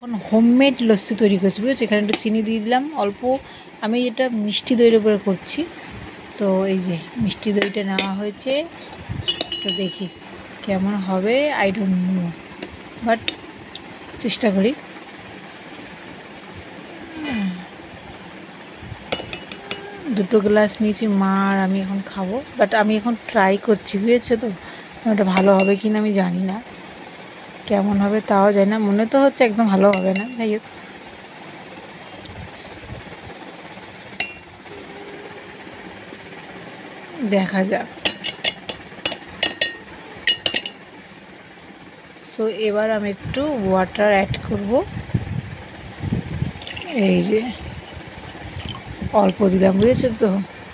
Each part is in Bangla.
এখন হোমমেড লস্যি তৈরি করছি, বুঝেছো। এখানে একটু চিনি দিয়ে দিলাম অল্প। আমি এটা মিষ্টি দইয়ের উপরে করছি, তো এই যে মিষ্টি দইটা নেওয়া হয়েছে। তো দেখি কেমন হবে, আই ডোন্ট নো, বাট চেষ্টা করি। দুটো গ্লাস নিয়েছি মা আর আমি এখন খাবো, বাট আমি এখন ট্রাই করছি, বুঝেছো তো। ওটা ভালো হবে কি না আমি জানি না, কেমন হবে তাও জানি না। মনে তো হচ্ছে একদম ভালো হবে না, যাই হোক দেখা যাক। সো এবার আমি একটু ওয়াটার অ্যাড করব, এই যে অল্প দিলাম, বুঝেছো তো।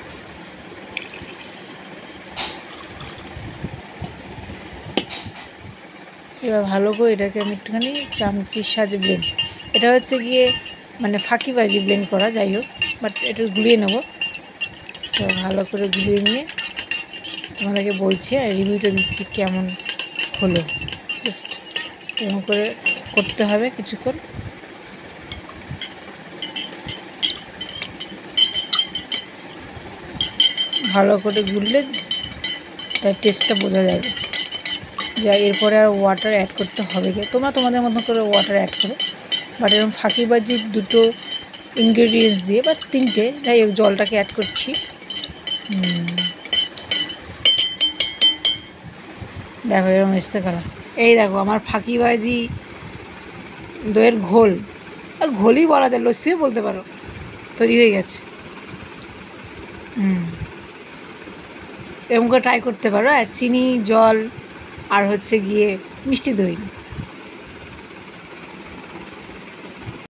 এবার ভালো করে এটাকে আমি একটুখানি চামচির সাহায্যে ব্লেন্ড, এটা হচ্ছে গিয়ে মানে ফাঁকিবাজি ব্লেন্ড করা, যাই হোক, বাট একটু গুলিয়ে নেব। সো ভালো করে গুলিয়ে নিয়ে তোমাদেরকে বলছি আর রিভিউটা দিচ্ছি কেমন হলো। জাস্ট এরকম করে করতে হবে কিছুক্ষণ। ভালো করে গুললে তার টেস্টটা বোঝা যাবে, যা এরপরে আর ওয়াটার অ্যাড করতে হবে কি। তোমরা তোমাদের মতো করে ওয়াটার অ্যাড করো, বাট এরকম ফাঁকিবাজি দুটো ইনগ্রেডিয়েন্টস দিয়ে বা তিনটে, যাই হোক জলটাকে অ্যাড করছি। দেখো এরকম এসছে কালার। এই দেখো আমার ফাঁকিবাজি দইয়ের ঘোল, ঘোলই বলা যায়, লস্যিও বলতে পারো, তৈরি হয়ে গেছে। এরকম করে ট্রাই করতে পারো। আর চিনি, জল আর হচ্ছে গিয়ে মিষ্টি দই,